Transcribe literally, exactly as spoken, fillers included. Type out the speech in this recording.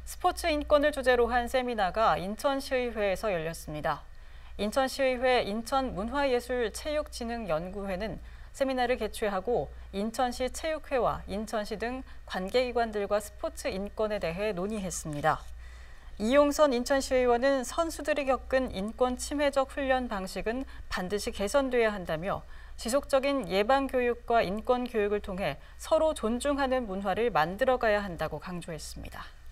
스포츠 인권을 주제로 한 세미나가 인천시의회에서 열렸습니다. 인천시의회 인천문화예술체육진흥연구회는 세미나를 개최하고 인천시 체육회와 인천시 등 관계기관들과 스포츠 인권에 대해 논의했습니다. 이용선 인천시의원은 선수들이 겪은 인권 침해적 훈련 방식은 반드시 개선돼야 한다며 지속적인 예방교육과 인권교육을 통해 서로 존중하는 문화를 만들어가야 한다고 강조했습니다.